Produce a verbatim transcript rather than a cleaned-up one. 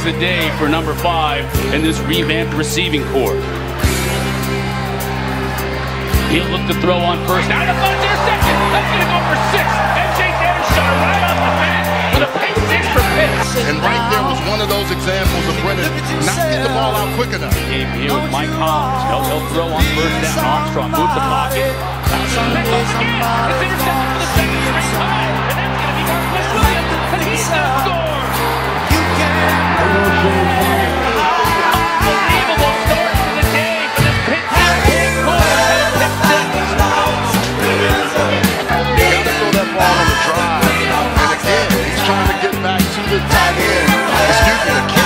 the day for number five in this revamped receiving corps. He'll look to throw on first down. The ball's intercepted. That's going to go for six. M J Davis shot right off the bat with a pick six for Pitt. And right there was one of those examples of Brennan not getting the ball out quick enough. Game here with Mike Collins. He'll, he'll throw on first down. Armstrong moves the pocket. It's intercepted for the second straight time. And that's going to be Marcus Williams. And he's going to score. Unbelievable start to the game for this Pitt big corps. Ball on the drive, and again, he's trying to get back to the tight end. Excuse me, the